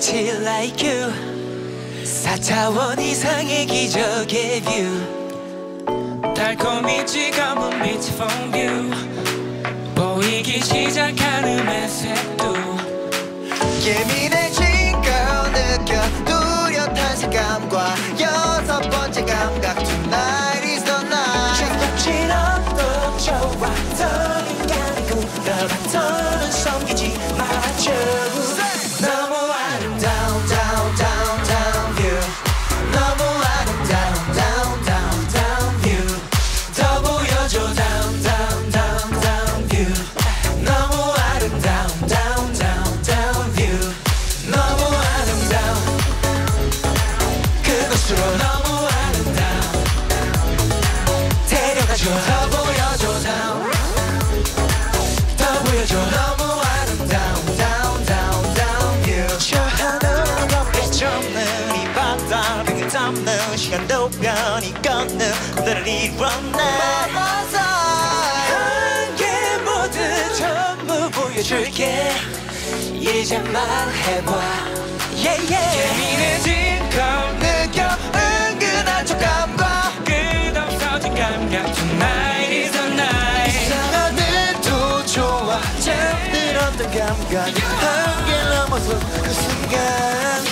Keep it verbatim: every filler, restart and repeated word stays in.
빛이 like you 사차원 이상의 기적의 뷰 달콤이지 검은 빛의 퐁뷰 보이기 시작하는 매색도 예민해진 걸 느껴 뚜렷한 색감과 여섯 번째 감각 Tonight is the night 중독지럽고 좋아 더 인간의 꿈널 더는 섬기지 말아줘 너무 아름다운 down down down view 너무 아름다운 down down down view 더 보여줘 down down down down view 너무 아름다운 down down down view 너무 아름다운 그곳으로 너무 아름다운 데려가줘 더 보여줘 down 더 보여줘 너무 아름다운 down down down view 저 하늘은 빛 없는 이 바다 빙을 담는 시간도 변이 걷는 그대를 이뤄내 한개 모두 전부 보여줄게 이제 말해봐 yeah, yeah. 예민해진 걸 느껴 은근한 촉감과 끝없어진 감각 Tonight is the night 이상한 듯도 좋아 잠들었던 감각 한개 넘어서 그 순간